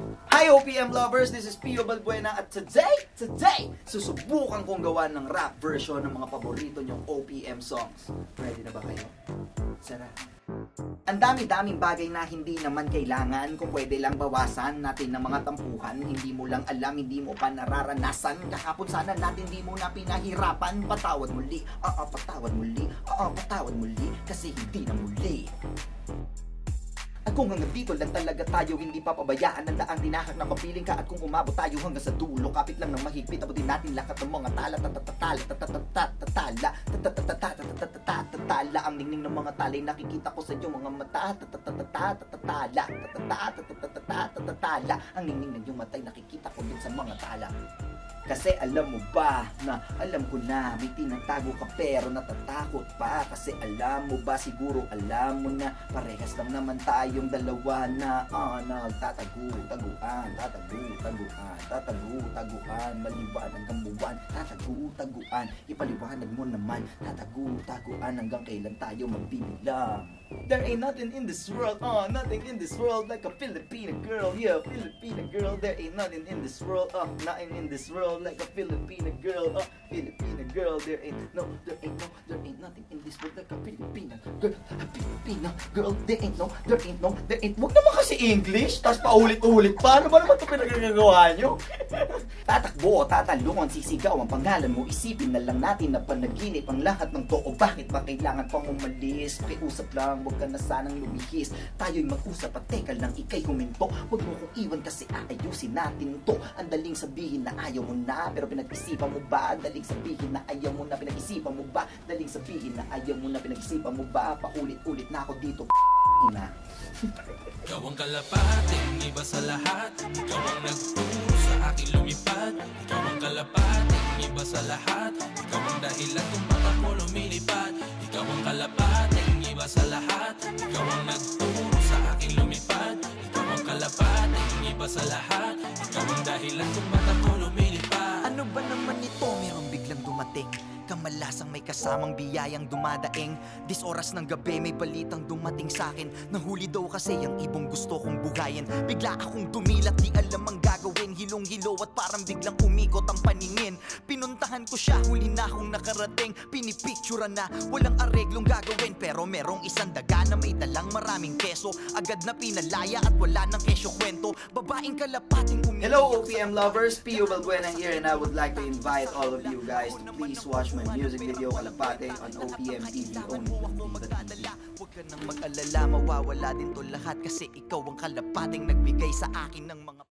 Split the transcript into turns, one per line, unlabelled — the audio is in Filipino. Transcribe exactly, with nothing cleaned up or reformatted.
Hi O P M lovers, this is Pio Balbuena at today, today, susubukan kong gawa ng rap version ng mga paborito nyong O P M songs. Ready na ba kayo? Sarap. Ang dami-daming bagay na hindi naman kailangan, kung pwede lang bawasan natin ng mga tampuhan. Hindi mo lang alam, hindi mo pa nararanasan. Kahapon sana natin di mo na pinahirapan. Patawad muli, oo patawad muli, oo patawad muli, kasi hindi na muli. At kung hanggang dito lang talaga tayo, hindi papabayaan ang daang tinahak na kapiling ka. At kung umabot tayo hanggang sa dulo, kapit lang ng mahigpit, abutin natin lahat ng mga tala, tatatatala, tatatatatala, tatatatatala, ang ningning ng mga talay nakikita ko sa iyong mga mata, tatatatatala, tatatatatala, ang ningning ng iyong matay nakikita ko din sa mga tala. Kasi alam mo ba na alam ko na may tinatago ka pero natatakot pa. Kasi alam mo ba, siguro alam mo na parehas lang naman tayong dalawa na ah, nagtatago-taguan, tatago-taguan, tatago-taguan, maliwanag ang buwan, tatago-taguan, ipaliwanag mo naman, tatago-taguan hanggang kailan tayo magbibilang. There ain't nothing in this world, oh, nothing in this world like a Filipina girl, yeah, Filipina girl. There ain't nothing in this world, oh, nothing in this world like a Filipina girl, oh, Filipina girl. There ain't no, there ain't no, there ain't nothing in this world like a Filipina girl, a Filipina girl. There ain't no, there ain't no, there ain't. Wag naman kasi English, tapos paulit-ulit pa. Ano ba naman ito pinagagagawa nyo? Tatakbo o tatalungan, sisigaw ang pangalan mo. Isipin na lang natin na panaginip ang lahat ng to. O bakit ba kailangan pang umalis? Pakiusap lang, huwag ka na sanang lumihis. Tayo'y mag-usap at teka lang, ikay huminto. Huwag mo kong iwan kasi aayusin natin to. Ang daling sabihin na ayaw mo na, pero pinag-isipan mo ba? Daling sabihin na ayaw mo na, pinag-isipan mo ba? Daling sabihin na ayaw mo na, pinag-isipan mo ba? Paulit-ulit na ako dito, na.
Ikaw ang kalapating iba sa lahat. Ikaw ang nagturo sa akin lumipad. Ikaw ang kalapating iba sa lahat. Ikaw ang dahilan kung bakit mo lumilipad. Ikaw ang kalapating iba sa lahat. Ikaw ang nagturo sa akin lumipad. Ikaw ang kalapating iba sa lahat. Ikaw ang dahilan kung bakit mo lumilipad.
Ano ba naman ito? Merong biglang dumating, kamalasang may kasamang biyayang dumadaing. Dis oras ng gabi may balitang dumating sa'kin. Nahuli daw kasi ang ibong gusto kong buhayin. Bigla akong dumilat, di alam ang gagawin. Hilong-hilo at parang biglang umikot ang paningin. Pinuntahan ko siya, huli na akong nakarating. Pinipicturean na, walang areglong gagawin. Pero merong isang daga na may dalang maraming keso. Agad na pinalaya at wala ng kesyo kwento. Babaeng kalapating umiiyak.
Hello O P M lovers, Pio Balbuena here, and I would like to invite all of you guys to please watch my music video Kalapate on O P M T V only.
Huwag ka nang mag-alala, mawawala din to lahat. Kasi ikaw ang kalapating nagbigay sa akin ng mga